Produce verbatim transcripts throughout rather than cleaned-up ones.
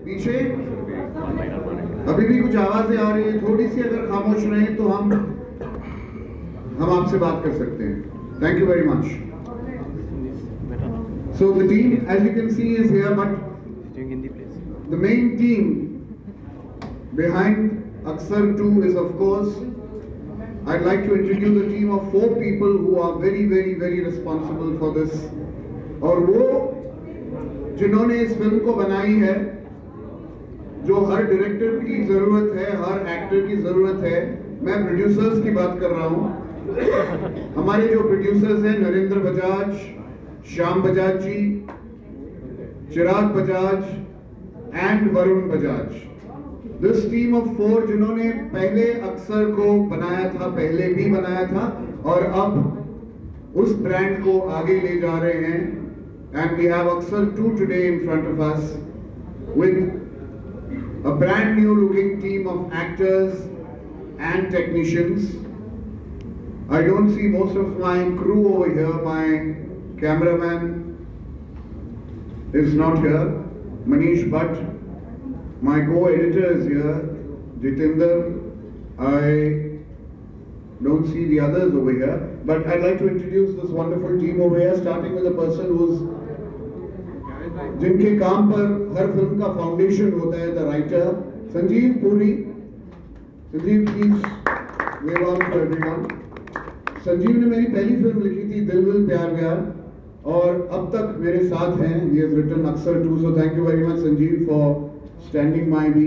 पीछे अभी भी कुछ आवाजें आ रही है, थोड़ी सी अगर खामोश रहे तो हम हम आपसे बात कर सकते हैं। Thank you very much. So the team as you can see is here, but the main team behind Aksar two is of course, I'd like to introduce a team of four people who are very very very responsible for this, और वो जिन्होंने इस film को बनाई है, जो हर director की जरूरत है, हर एक्टर की जरूरत है। मैं प्रोड्यूसर्स की बात कर रहा हूँ। हमारे जो प्रोड्यूसर्स हैं, Narendra Bajaj, Shyam Bajaj ji, Chirag Bajaj and Varun Bajaj. This team of four जिन्होंने पहले अक्सर को बनाया था, पहले भी बनाया था, और अब उस ब्रांड को आगे ले जा रहे हैं। And we have Aksar two today in front of us with a brand new looking team of actors and technicians. I don't see most of my crew over here. My cameraman is not here, Manish Bhatt. My co-editor is here, Jitinder. I don't see the others over here, but I'd like to introduce this wonderful team over here, starting with a person who's जिनके काम पर हर film का foundation होता है, the writer, Sanjeev Puri. Sanjeev, please wave on to everyone. Sanjeev ने मेरी पहली film लिखी थी दिल विल प्यार व्यार, और अब तक मेरे साथ हैं। He has written Aksar two, so thank you very much Sanjeev for standing by me.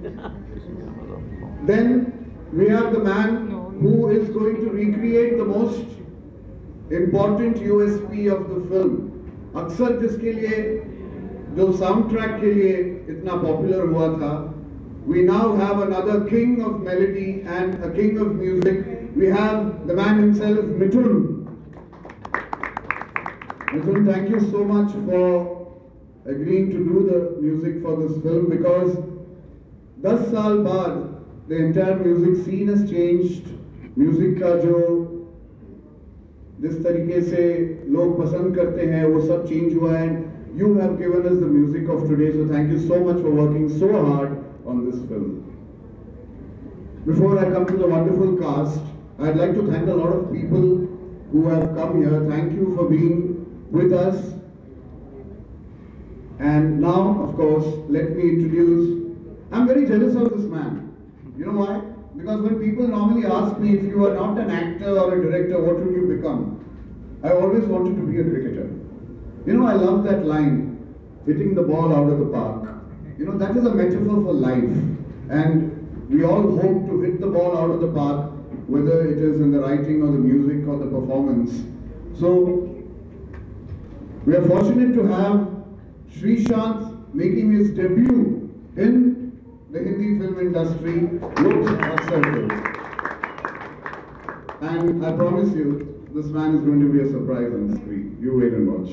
Then we have the man who is going to recreate the most important U S P of the film. अक्सर जिसके लिए, जो sound track के लिए इतना popular हुआ था, we now have another king of melody and a king of music. We have the man himself, Mithun. Mithun, thank you so much for agreeing to do the music for this film, because दस साल बाद the entire music scene has changed. Music का जो जिस तरीके से लोग पसंद करते हैं वो सब चेंज हुआ है, and you have given us the music of today, so thank you so much for working so hard on this film. Before I come to the wonderful cast, I'd like to thank a lot of people who have come here. Thank you for being with us. And now, of course, let me introduce, I'm very jealous of this man. You know why? Because when people normally ask me, if you are not an actor or a director, what would you become? I always wanted to be a cricketer. You know, I love that line, hitting the ball out of the park. You know, that is a metaphor for life. And we all hope to hit the ball out of the park, whether it is in the writing or the music or the performance. So, we are fortunate to have Srishant making his debut in the Hindi film industry with Aksar two. And I promise you, this man is going to be a surprise on the screen. You wait and watch.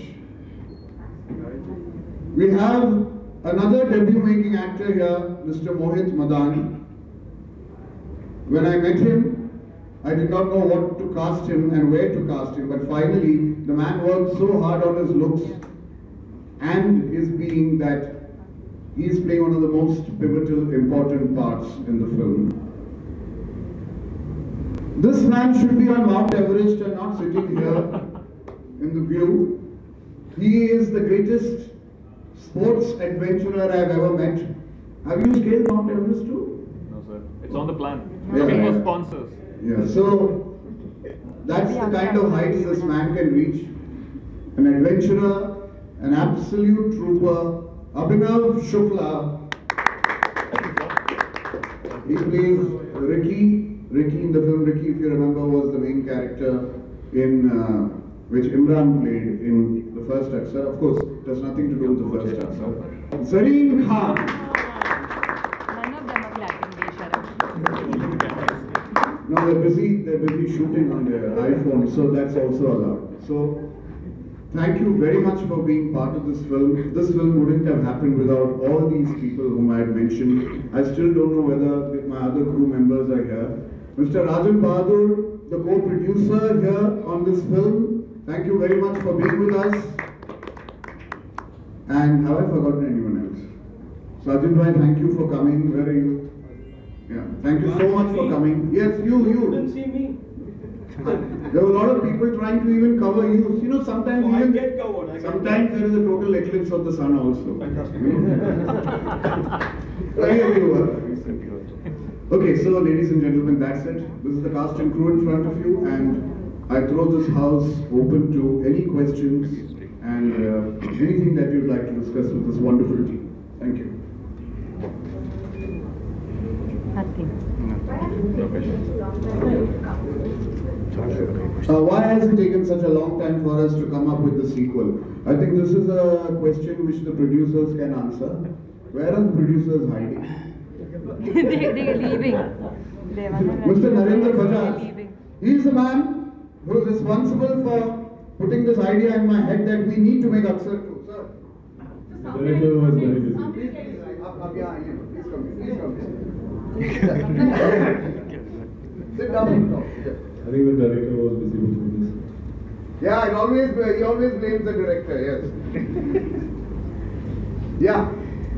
We have another debut making actor here, Mister Mohit Madan. When I met him, I did not know what to cast him and where to cast him, but finally, the man worked so hard on his looks and his being that he is playing one of the most pivotal, important parts in the film. This man should be on Mount Everest and not sitting here in the view. He is the greatest sports adventurer I have ever met. Have you scaled Mount Everest too? No, sir. It's on the plan. Yeah. Looking for sponsors. Yeah, so that's the kind of heights this man can reach. An adventurer, an absolute trooper, Abhinav Shukla. He plays Ricky. Ricky in the film Ricky, if you remember, was the main character in uh, which Imran played in the first Aksar. Of course, it has nothing to do with the first Aksar. Zareen Khan. None of them are clapping, Desharam. No, they're busy. They're busy shooting on their iPhone, so that's also allowed. So, thank you very much for being part of this film. This film wouldn't have happened without all these people whom I had mentioned. I still don't know whether my other crew members are here. Mister Rajan Bahadur, the co-producer here on this film. Thank you very much for being with us. And have I forgotten anyone else? Sajid bhai, thank you for coming. Where are you? Yeah, thank you so much for coming. Yes, you, you. You didn't see me. There were a lot of people trying to even cover you. You know, sometimes Oh, I even get covered, I get sometimes there is a total eclipse of the sun also. Here you are. Okay, so ladies and gentlemen, that's it. This is the cast and crew in front of you, and I throw this house open to any questions and uh, anything that you'd like to discuss with this wonderful team. Thank you. Nothing. No questions. Uh, why has it taken such a long time for us to come up with the sequel? I think this is a question which the producers can answer. Where are the producers hiding? they, they are leaving. They are Mister Narendra They're Bajaj, leaving. he is the man who is responsible for putting this idea in my head that we need to make Aksar two. Sir. The director was very busy. Please, please, up, up, yeah, yeah, please come here, please come here. Sit down and talk. Yeah. I think the director was busy with this. Yeah, it always, he always blames the director, yes. Yeah.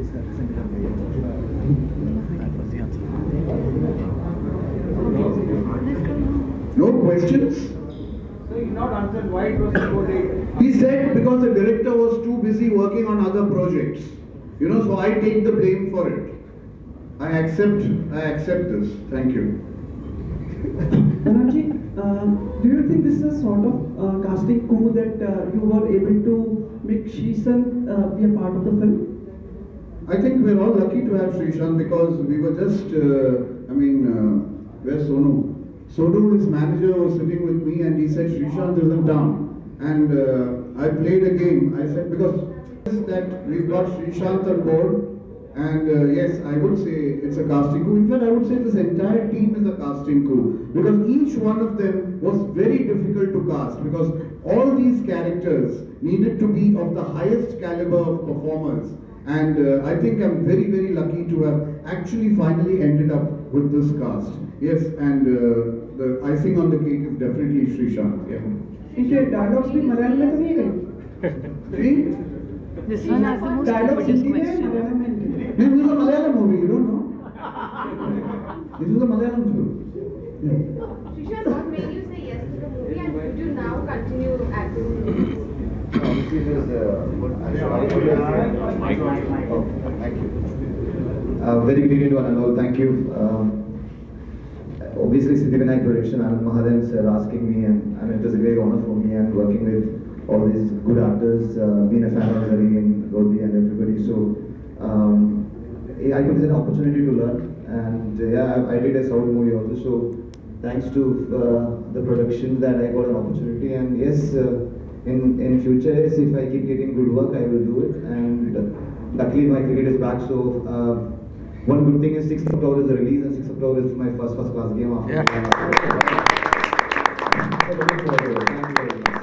No questions? So you not answered why it was so late. He said because the director was too busy working on other projects. You know, so I take the blame for it. I accept, I accept this. Thank you. Anandji, uh, do you think this is a sort of uh, casting coup that uh, you were able to make Srishant uh, be a part of the film? I think we're all lucky to have Srishant because we were just, uh, I mean, uh, where's Sonu? Sonu, his manager, was sitting with me and he said Srishant isn't down. And uh, I played a game. I said, because that we've got Srishant on board. And uh, yes, I would say it's a casting coup. In fact, I would say this entire team is a casting coup. Because each one of them was very difficult to cast. Because all these characters needed to be of the highest caliber of performers. And uh, I think I'm very, very lucky to have actually finally ended up with this cast. Yes, and uh, the icing on the cake is definitely Srishant. Yeah. इनके dialogues भी मलयालम में तो नहीं है? See? This one has the most Dialogues stupidest Hindi में question. Malayalam में इनके. This is a Malayalam movie, you don't know? This is a Malayalam film. Yeah. Srishant, what made you say yes to the movie and would you now continue acting in movies? Obviously, there's oh, thank you. Uh, very good evening to one and all. Thank you. Um, obviously, Siddhivinayak Production, Anand Mahadev sir asking me, and, and it was a great honor for me, and working with all these good actors, uh, being a fan of Zari and Gauti and everybody. So, um, I took this as an opportunity to learn, and uh, yeah, I, I did a South movie also. So, thanks to uh, the production that I got an opportunity, and yes. Uh, In, in future, if I keep getting good work, I will do it. And uh, luckily, my cricket is back. So uh, one good thing is sixth of October is the release, and sixth of October is my first first class game after. Yeah. So looking forward to it. Thank you very much.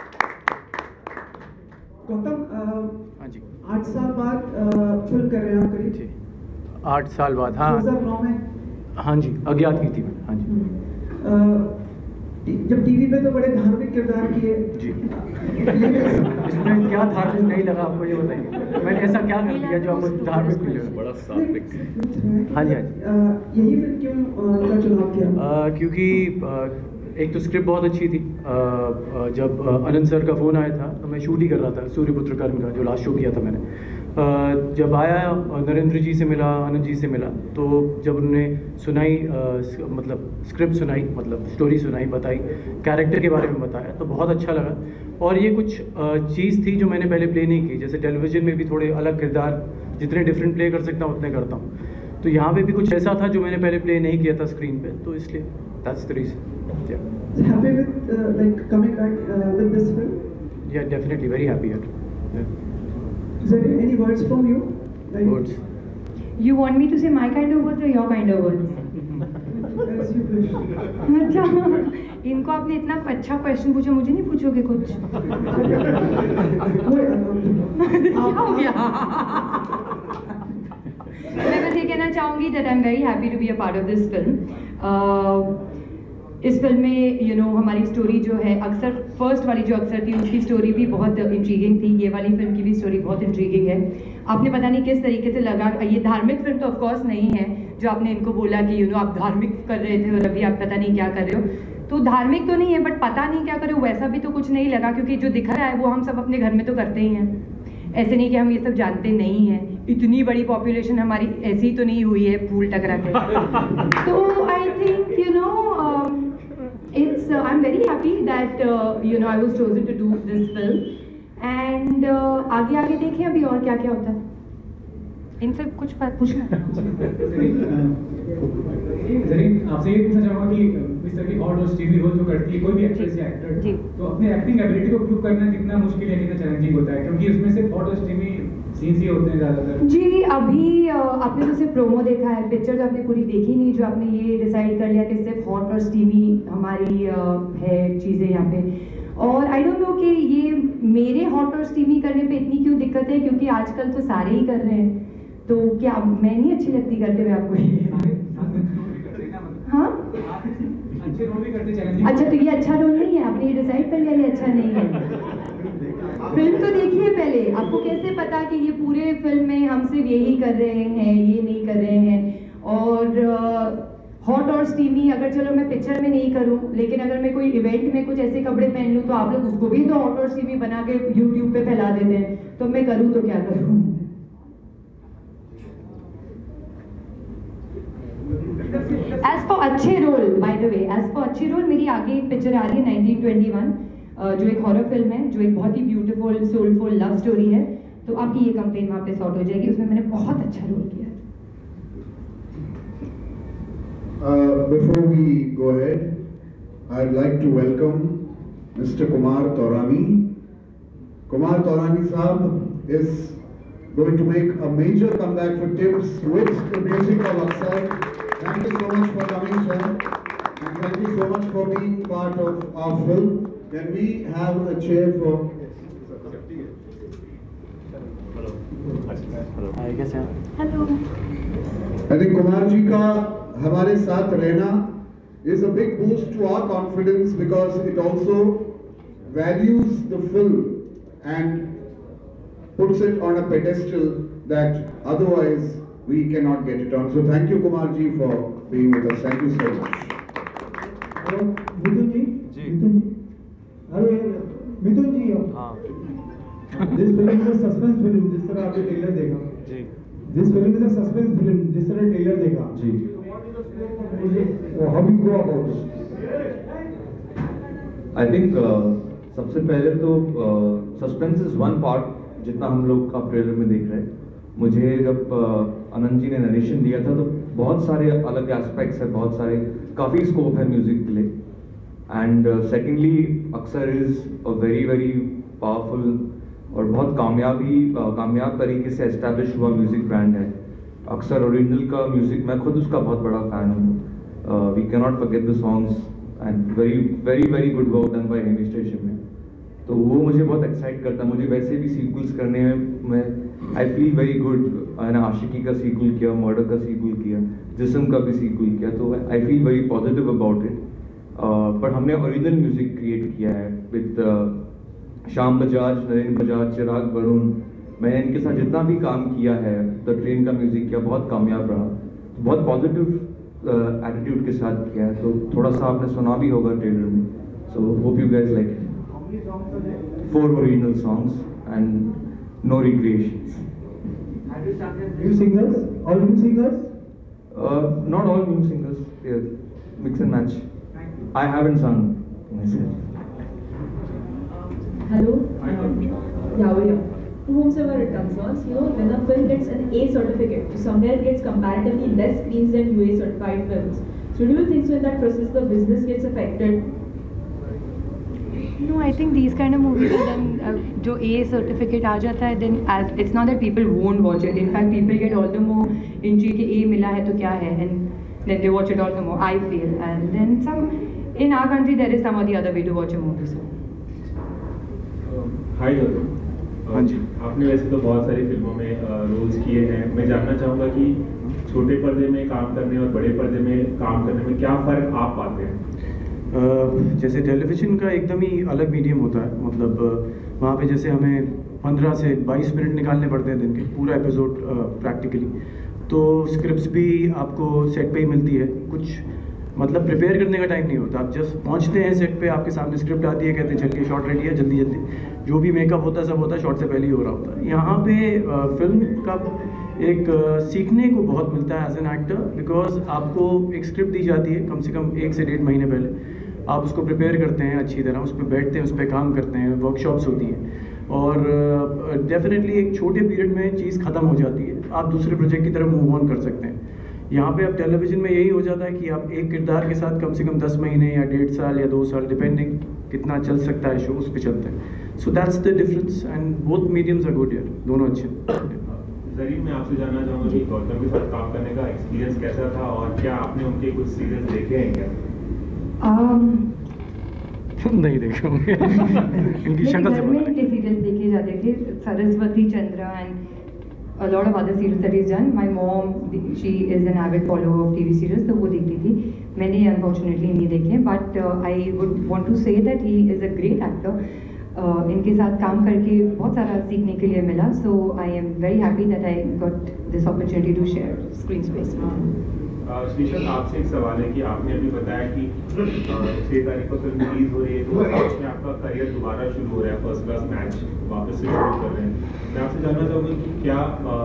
Gautam, हाँ जी आठ साल बाद film कर रहे हैं आप करीब जी आठ साल बाद हाँ दो हज़ार नौ में. हाँ जी अज्ञात की थी मैंने हाँ जी अ, जब टीवी पे तो बड़े धार्मिक किरदार किए. जी इसमें क्या धार्मिक नहीं लगा आपको ये बताइए मैंने ऐसा क्या कर दिया जो आपको धार्मिक नहीं लगा बड़ा सात्विक हाँ जी हाँ जी अ, यही फिल्म क्यों अ, का चुनाव किया? आ, क्योंकि आ, एक तो स्क्रिप्ट बहुत अच्छी थी आ, आ, जब आ, आनंद सर का फ़ोन आया था तो मैं शूट ही कर रहा था सूर्यपुत्र कर्म का जो लास्ट शो किया था मैंने आ, जब आया नरेंद्र जी से मिला आनंद जी से मिला तो जब उन्होंने सुनाई आ, मतलब स्क्रिप्ट सुनाई मतलब स्टोरी सुनाई बताई कैरेक्टर के बारे में बताया तो बहुत अच्छा लगा और ये कुछ चीज़ थी जो मैंने पहले प्ले नहीं की जैसे टेलीविज़न में भी थोड़े अलग किरदार जितने डिफरेंट प्ले कर सकता हूँ उतने करता हूँ तो यहाँ पे भी कुछ ऐसा था जो मैंने पहले प्ले नहीं किया था स्क्रीन पे तो इसलिए that's the reason Happy with uh, like coming back uh, with this film? Yeah, definitely very happy yet. Yeah. Is there any words from you? Like, Words. You want me to say my kind of words or your kind of words? As you wish. अच्छा इनको आपने इतना अच्छा question पूछा मुझे नहीं पूछोगे कुछ वो, uh, क्या हो गया मैं बस ये कहना चाहूँगी that I'm very happy to be a part of this film. Uh, इस फिल्म में यू नो हमारी स्टोरी जो है, अक्सर फर्स्ट वाली जो अक्सर थी उसकी स्टोरी भी बहुत इंट्रीगिंग थी, ये वाली फिल्म की भी स्टोरी बहुत इंट्रीगिंग है। आपने पता नहीं किस तरीके से लगा, ये धार्मिक फिल्म तो ऑफकोर्स नहीं है जो आपने इनको बोला कि यू नो आप धार्मिक कर रहे थे और अभी आप पता नहीं क्या कर रहे हो, तो धार्मिक तो नहीं है बट पता नहीं क्या कर रहे हो वैसा भी तो कुछ नहीं लगा, क्योंकि जो दिख रहा है वो हम सब अपने घर में तो करते ही हैं। ऐसे नहीं कि हम ये सब जानते नहीं हैं, इतनी बड़ी पॉपुलेशन हमारी ऐसी तो नहीं हुई है फूल टकरा के। तो I think you know it's uh, I'm very happy that uh, you know I was chosen to do this film and uh, आगे आगे देखें अभी और क्या क्या होता है, इनसे कुछ पूछना। जरीन आपसे ये पूछना चाहूँगा कि इस तरह की हॉट और स्टीवी रोल जो करती है कोई भी एक्ट्रेस या एक्टर, तो अपने एक्टिंग एबिलिटी को प्रूव करना कितना मुश्किल है, कितना चैलेंजिंग होता है, क्योंकि उसमें से हॉट और स्टीवी सीन्स ही होते हैं ज़्यादातर। जी अभी आपने तो सिर्फ प्रोमो देखा है, पिक्चर तो आपने पूरी देखी नहीं, जो आपने ये डिसाइड कर लिया कि सिर्फ हॉट और स्टीवी हमारी है चीज़ें यहाँ पे। और आई डोंट नो कि ये मेरे हॉट और स्टीमी करने पे इतनी क्यों दिक्कत है, क्योंकि आजकल तो सारे ही कर रहे हैं, तो क्या मैं नहीं अच्छी लगती करते हुए आपको ये? हाँ अच्छा, तो ये अच्छा रोल नहीं है, आपने ये डिसाइड कर लिया ये अच्छा नहीं है। फिल्म तो देखिए पहले, आपको कैसे पता कि ये पूरे फिल्म में हम सिर्फ यही कर रहे हैं ये नहीं कर रहे हैं। और हॉट और स्टीमी अगर चलो मैं पिक्चर में नहीं करूं, लेकिन अगर मैं कोई इवेंट में कुछ ऐसे कपड़े पहन लूं तो आप लोग उसको भी तो हॉट और स्टीमी बना के यूट्यूब पे फैला देते हैं, तो मैं करूं तो क्या करूं। एज फॉर अच्छे role, by the way, as for अच्छे रोल मेरी आगे एक पिक्चर आ रही है नाइनटीन ट्वेंटी वन, जो एक हॉरर फिल्म है, जो एक बहुत ही ब्यूटीफुल सोलफुल लव स्टोरी है, तो आपकी ये कंप्लेन वहाँ पे सॉर्ट हो जाएगी, उसमें मैंने बहुत अच्छा रोल किया है। Uh, before we go ahead, I'd like to welcome Mister Kumar Taurani. Kumar Taurani Saab is going to make a major comeback for Tips with the music of Aksar. Thank you so much for coming, sir, and thank you so much for being part of our film. Can we have a chair for? I guess yeah. Hello. I think Kumar ji ka हमारे साथ रहना is a big boost to our confidence, because it also values the film and puts it on a pedestal that otherwise we cannot get it on. So thank you Kumar ji for being with us. Thank you so much. Hello, मिथुन जी। जी। मिथुन जी। अरे मिथुन जी। हाँ। This film is a suspense film, जिस तरह आपने trailer देखा। जी। This film is a suspense film, जिस तरह trailer देखा। जी। How do you go about it? I think uh, सबसे पहले तो सस्पेंस इज वन पार्ट, जितना हम लोग आप ट्रेलर में देख रहे हैं। मुझे जब आनंद जी ने नरेशन दिया था तो बहुत सारे अलग एस्पेक्ट्स है, बहुत सारे काफ़ी स्कोप है म्यूजिक के लिए। And secondly Aksar is a very very powerful और बहुत कामयाबी कामयाब तरीके से एस्टैब्लिश हुआ म्यूजिक ब्रांड है। अक्सर ओरिजिनल का म्यूजिक मैं खुद उसका बहुत बड़ा फ़ैन हूँ। We can not forget the songs and very very very good work done by हेमी स्टेशन में, तो वो मुझे बहुत एक्साइट करता है। मुझे वैसे भी सीक्वल्स करने में मैं आई फील वेरी गुड। मैंने आशिकी का सीक्वल किया, मर्डर का सीक्वल किया, जिस्म का भी सीक्वल किया, तो I feel very positive about it. पर हमने ओरिजिनल म्यूजिक क्रिएट किया है विद श्याम बजाज, नरेंद्र बजाज, चिराग वरुण। मैंने इनके साथ जितना भी काम किया है, द ट्रेन का म्यूजिक किया, बहुत कामयाब रहा, बहुत पॉजिटिव एटीट्यूड के साथ किया है। तो थोड़ा सा आपने सुना भी होगा ट्रेलर में, so hope you guys like it. Four original songs and no recreations. New singers? All new singers? Uh, not all new singers. Yeah, mix and match. I haven't sung myself. Hello. Yeah, we are. To whomsoever it concerns, you know, when a film gets an A certificate, so somewhere gets comparatively less screens than U A certified films. So do you think so in that process the business gets affected? No, I think these kind of movies are then uh, जो A certificate आ जाता है, then as it's not that people won't watch it. In fact, people get all the more intrigued कि A मिला है तो क्या है, and then they watch it all the more. I feel, and then some in our country there is some or the other way to watch a movie. So. हाय दोस्तों। हाँ जी। आपने वैसे तो बहुत सारी फिल्मों में रोल्स किए हैं। मैं जानना चाहूँगा कि छोटे पर्दे में काम करने और बड़े पर्दे में काम करने में क्या फ़र्क आप पाते हैं? जैसे टेलीविज़न का एकदम ही अलग मीडियम होता है, मतलब वहाँ पे जैसे हमें पंद्रह से बाईस मिनट निकालने पड़ते हैं दिन के, पूरा एपिसोड प्रैक्टिकली। तो स्क्रिप्ट्स भी आपको सेट पे ही मिलती है, कुछ मतलब प्रिपेयर करने का टाइम नहीं होता। आप जस्ट पहुँचते हैं सेट पे, आपके सामने स्क्रिप्ट आती है, कहते हैं चल के शॉट रेडी है, जल्दी जल्दी जो भी मेकअप होता है सब होता है शॉट से पहले ही हो रहा होता है। यहाँ पे फिल्म का एक सीखने को बहुत मिलता है एज एन एक्टर, बिकॉज आपको एक स्क्रिप्ट दी जाती है कम से कम एक से डेढ़ महीने पहले, आप उसको प्रिपेयर करते हैं अच्छी तरह, उस पर बैठते हैं, उस पर काम करते हैं, वर्कशॉप्स होती हैं, और डेफिनेटली uh, एक छोटे पीरियड में चीज़ ख़त्म हो जाती है, आप दूसरे प्रोजेक्ट की तरफ मूव ऑन कर सकते हैं। यहाँ पे अब टेलीविज़न में यही हो जाता है कि आप एक किरदार के साथ कम से कम दस महीने या डेढ़ साल या दो साल डिपेंडिंग कितना चल सकता है शो, उस पर चलते हैं। So that's the difference and both mediums are good यार, दोनों अच्छे। जरीन, मैं आपसे जानना चाहूँगा कि गौतम के साथ काम करने का एक्सपीरियंस कैसा था और क्या आपने उनके कुछ सीरियल्स देखे हैं क्या? um, नहीं देखे होंगे इनकी शक्ल से पता है। सीरियल्स देखे जाते थे, Saraswati Chandra and a lot of other serials that he's done. My mom, she is an avid follower of T V serials, तो वो देखती थी। मैंने unfortunately नहीं देखे, but uh, I would want to say that he is a great actor. Uh, इनके साथ काम करके बहुत सारा सीखने के लिए मिला, so I am very happy that I got this opportunity to share screen space with him. Sreesanth, आपसे एक सवाल है कि आपने अभी बताया कि छह तारीख को फिल्म रिलीज हो रही है, तो उसमें आपका करियर दोबारा शुरू हो रहा है, फर्स्ट क्लास मैच वापस से शुरू कर रहे हैं। मैं आपसे जानना चाहूँगा कि क्या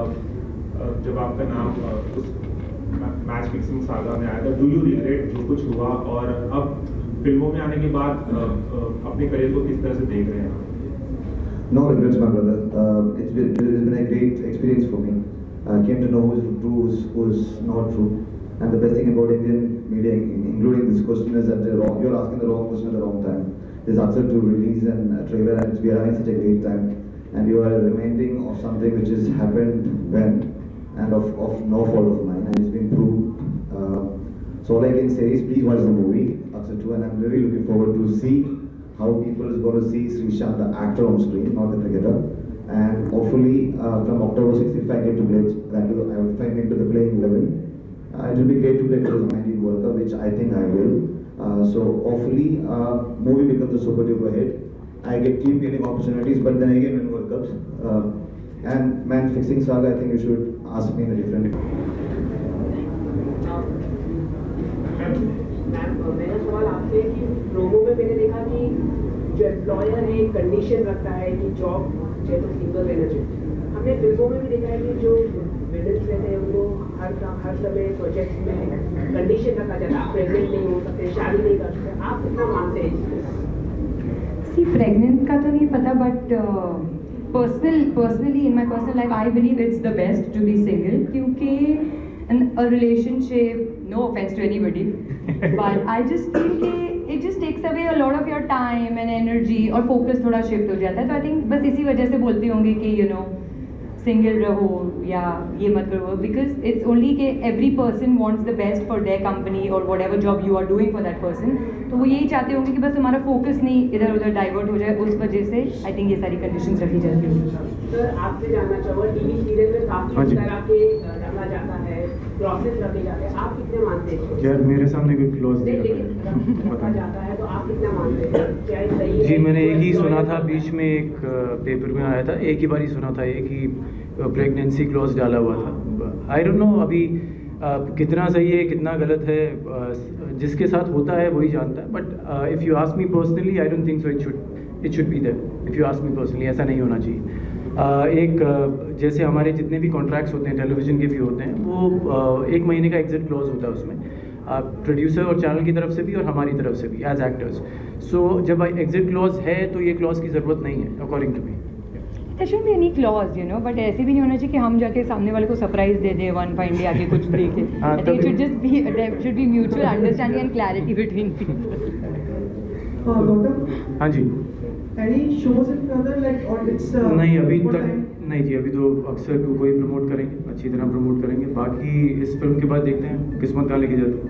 जब आपका नाम उस मैच फिक्सिंग सागा में आया था, डू यू रिग्रेट जो कुछ हुआ, और अब फिल्मों में आने के बाद अपने करियर को किस तरह से देख रहे हैं? No regrets, my brother. Uh, it's been, it's been a great experience for me. I uh, came to know who's true, who's, who's not true. And the best thing about Indian media, including this question, is that wrong, you're asking the wrong question at the wrong time. This Aksar to release and a trailer, and we are having such a great time. And you are reminding of something which has happened when, and of, of no fault of mine, and it's been proved. Uh, so all I can say is please watch the movie, Aksar two, and I'm really looking forward to see how people is going to see Srishant, the actor on screen, not the cricketer. And hopefully uh, from October sixth, if I get to play, that will, I will find into the playing eleven. Uh, it will be great to play for the nineteen World Cup, which I think I will. Uh, so hopefully, uh, movie becomes a super duper hit. I get keep getting opportunities, but then again, win World Cups. Uh, and man, fixing saga, I think you should ask me in a different. Ma'am, मेरा सवाल आपसे है कि लोगों में मैंने देखा कि जो एम्प्लॉयर है कंडीशन रखता है कि जॉब चाहे तो सिंगल रहना चाहिए। हमने फिल्मों में भी देखा है कि जो विलेंस रहते हैं उनको हर हर समय प्रोजेक्ट में कंडीशन रखा जाता है, आप प्रेग्नेंट नहीं हो सकते, शादी नहीं कर सकते। आप कितना मानते हैं? सी प्रेग्नेंट का तो नहीं पता, but personal personally in my personal life I believe it's the best to be single, क्योंकि in a relationship, no offense to anybody, but I just feel कि it just takes away a lot of your time and energy और focus थोड़ा shift हो जाता है। तो I think बस इसी वजह से बोलते होंगे कि you know single रहो या ये मत करो, because it's only कि every person wants the best for their company or whatever job you are doing for that person। तो वो यही चाहते होंगे कि बस तुम्हारा focus नहीं इधर उधर डाइवर्ट हो जाए, उस वजह से I think ये सारी conditions रखी जाती हैं। सर, आपसे जानना चाहूँगा, टीवी सीरियल में काफी तरह के रखा जाता है, क्लॉसेस रखे जाते हैं, आप कितने मानते हैं? यार मेरे सामने कोई क्लॉज नहीं रखा जाता है, तो आप कितना मानते हैं? क्या ये सही है? जी, मैंने एक ही सुना था, बीच में एक पेपर में आया था, एक ही बार ही सुना था, एक ही प्रेगनेंसी क्लॉज डाला हुआ था। आई डोंट नो अभी uh, कितना सही है कितना गलत है, uh, जिसके साथ होता है वही जानता है, but if you ask me personally I don't think so it should it should be there. If you ask me personally ऐसा नहीं होना चाहिए। Uh, एक uh, जैसे हमारे जितने भी कॉन्ट्रैक्ट्स होते हैं टेलीविज़न के भी होते हैं, वो uh, एक महीने का एग्जिट क्लॉज होता है उसमें, प्रोड्यूसर और चैनल की तरफ से भी और हमारी तरफ से भी एज एक्टर्स। सो जब एग्जिट क्लॉज है तो ये क्लॉज की ज़रूरत नहीं है according to me. There shouldn't be any clause, you know, but ऐसे भी नहीं होना चाहिए कि हम जाके सामने वाले को सरप्राइज दे दे वन फाइन डे आके कुछ दे के। I think it should just be there should be mutual understanding and clarity between people. हाँ गौतम। हाँ जी। Any shows in further like or it's uh, नहीं अभी तक नहीं जी, अभी तो अक्सर टू को ही प्रमोट करेंगे, अच्छी तरह प्रमोट करेंगे, बाकी इस फिल्म के बाद देखते हैं किस्मत कहाँ लेके जाते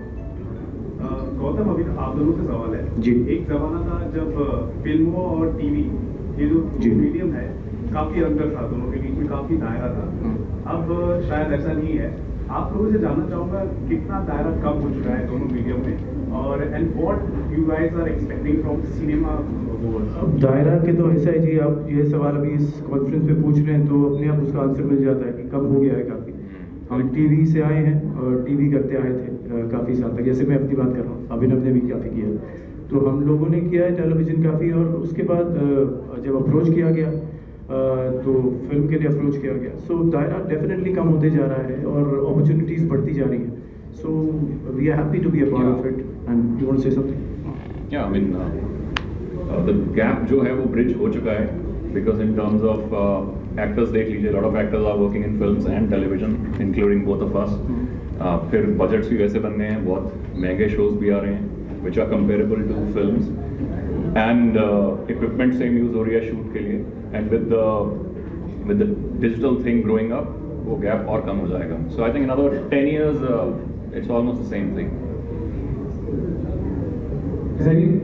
हैं। गौतम, अभी आप दोनों से सवाल है जी। एक जमाना था जब फिल्मों और टीवी ये जो मीडियम है काफी अंतर था, दोनों के बीच में काफी दायरा था। अब शायद ऐसा नहीं है। आप लोगों से जानना चाहूँगा कितना दायरा कम हो चुका है दोनों मीडियम में, और and what you guys are expecting from cinema goers. अब दायरा के तो ऐसा है जी, आप ये सवाल अभी इस कॉन्फ्रेंस में पूछ रहे हैं तो अपने आप उसका आंसर मिल जाता है कि कम हो गया है काफ़ी। हम टीवी से आए हैं और टीवी करते आए थे काफ़ी साल तक, जैसे मैं अपनी बात कर रहा हूँ, अभिनव ने भी काफ़ी किया, तो हम लोगों ने किया है टेलीविज़न काफ़ी, और उसके बाद जब अप्रोच किया गया तो फिल्म के लिए अप्रोच किया गया, सो दायरा डेफिनेटली कम होते जा रहा है और अपॉर्चुनिटीज़ बढ़ती जा रही हैं, so we are happy to be a part of it. And you want to say something? या आई मीन द गैप जो है वो ब्रिज हो चुका है, because in terms of actors देख लीजिए, lot of actors are working in films and television including both of us. फिर बजट्स भी वैसे बन रहे हैं, बहुत महंगे शोज भी आ रहे हैं which are comparable to films, and uh, equipment same use हो रही है शूट के लिए, and with the with the digital thing growing up, वो gap और कम हो जाएगा. So I think in another ten years uh, it's almost the same thing. Zareen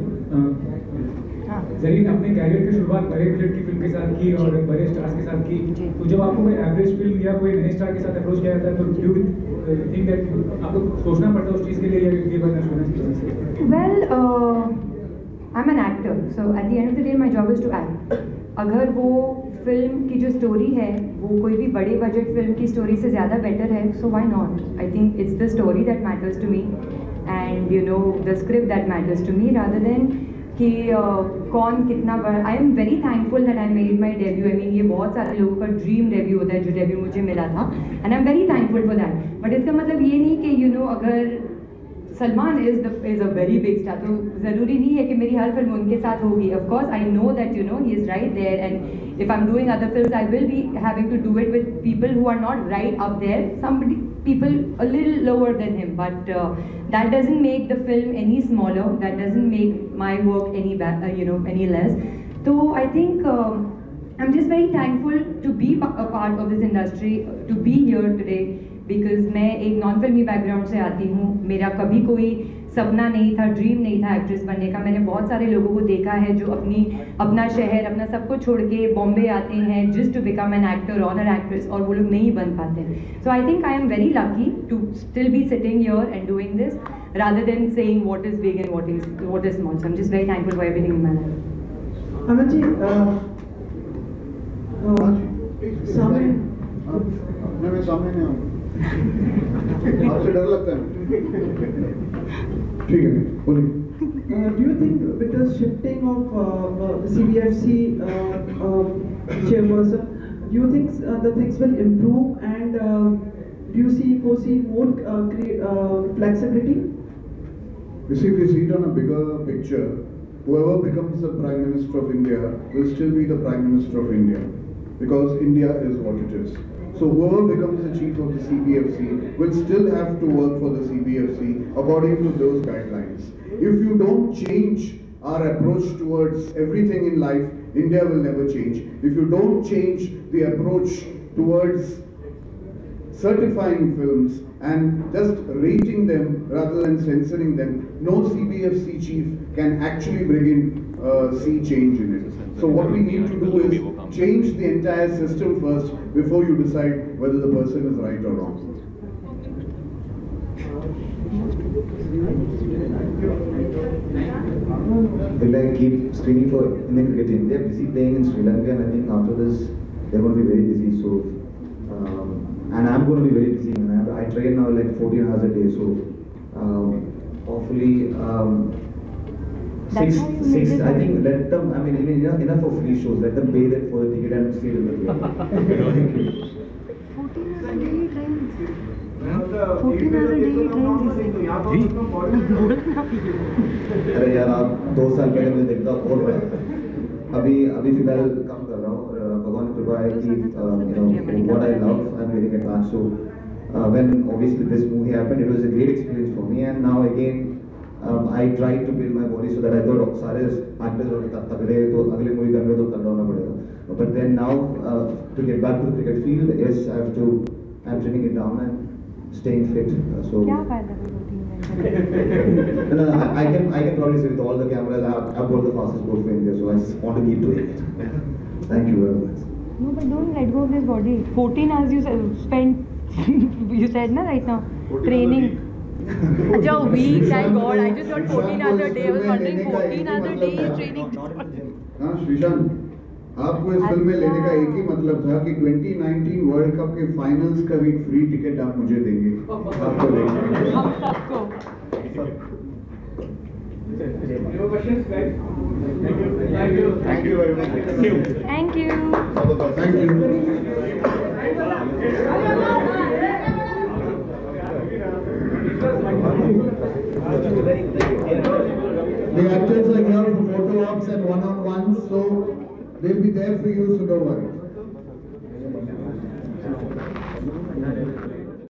Zareen अपने कैरियर की शुरुआत बड़े बजट की फिल्म के साथ की और बड़े स्टार्स के साथ की, तो जब आपको कोई एवरेज फिल्म या कोई नए स्टार के साथ अप्रोच किया जाता है तो डू यू थिंक दैट आपको सोचना पड़ता है उस चीज़ के लिए या ये बनना चाहिए? Well I am an actor, so at the end of the day my job is to act. अगर वो फिल्म की जो स्टोरी है वो कोई भी बड़े बजट फिल्म की स्टोरी से ज़्यादा बेटर है, so why not? I think it's the story that matters to me and you know the script that matters to me rather than कि uh, कौन कितना बड़ा। I am very thankful that I made my debut. I mean ये बहुत सारे लोगों का dream debut होता है जो डेब्यू मुझे मिला था, and I am very thankful for that. But इसका मतलब ये नहीं कि यू नो अगर Salman is the is a very big star तो ज़रूरी नहीं है कि मेरी हर फिल्म उनके साथ होगी। Of course I know that you know he is right there, and if I am doing other films I will be having to do it with people who are not right up there, somebody people a little lower than him, but uh, that doesn't make the film any smaller, that doesn't make my work any bad, uh, you know any less. So I think uh, I'm just very thankful to be a part of this industry, to be here today, because मैं एक non फिल्मी background से आती हूँ। मेरा कभी कोई सपना नहीं था, ड्रीम नहीं था एक्ट्रेस बनने का। मैंने बहुत सारे लोगों को देखा है जो अपनी अपना शहर अपना सब कुछ छोड़ के बॉम्बे आते हैं just to become an actor और एन एक्ट्रेस, और वो लोग नहीं बन पाते। So I think I am very lucky to still be sitting here and doing this rather than saying what is big and what is what is small. So I'm just very thankful for everything in my life. Anand ji, सामने मैं मैं सामने नहीं आऊँ, आपसे डर लगता है। ठीक है, बोलिए। Uh, do you think with the shifting of uh, uh, the C B F C uh, uh, chairperson, do you think uh, the things will improve, and uh, do you see foresee more uh, cre- uh, flexibility? You see, if you see it on a bigger picture, whoever becomes the Prime Minister of India will still be the Prime Minister of India, because India is what it is. So whoever becomes the chief of the C B F C will still have to work for the C B F C according to those guidelines. If you don't change our approach towards everything in life, India will never change. If you don't change the approach towards certifying films and just rating them rather than censoring them, no C B F C chief can actually bring in uh, sea change in it. So what we need to do is change the entire system first before you decide whether the person is right or wrong. Will I keep screening for Indian cricket team? They are busy playing in Sri Lanka, and I think after this they're going to be very busy. So, um, and I'm going to be very busy. And I, I train now like fourteen hours a day. So, um, hopefully, um, six, six. I think let them. I mean, enough, enough of free shows. Let them pay that for the ticket and stay in the game. Thank you. अरे यार आप दो साल पहले मुझे देखता और अभी अभी फिलहाल काम कर रहा हूँ और भगवान की कृपा है कि you know what I love I'm getting at that. So uh, when obviously this movie happened, it was a great experience for me, and now again um, I tried to build my body so that I thought सारे actors तगड़े तो अगले movie करने तो तगड़ा होना पड़ेगा. But then now uh, to get back to the cricket field, yes I have to I'm trimming it down and staying fit. Uh, so क्या फायदा protein no, I, I can I can probably say with all the cameras I have, I have brought the fastest ball for India, so I just want to keep doing it. Thank you very much. No, but don't let go of this body. fourteen hours you spent, you said na right now, training. Acha, a week, thank God. I just got fourteen hours a day. I was wondering fourteen hours a day is training. हाँ श्रीशांत, आपको इस film में लेने का एक ही मतलब था कि twenty nineteen वर्ल्ड कप के फाइनल्स का भी फ्री टिकट आप मुझे देंगे, आपको देंगे। हम सबको। Your questions, guys? Thank you. Thank you. Thank you very much. Thank you. Thank you. Thank you. The actors are here for photo ops and one-on-ones, so they'll be there for you, so don't worry.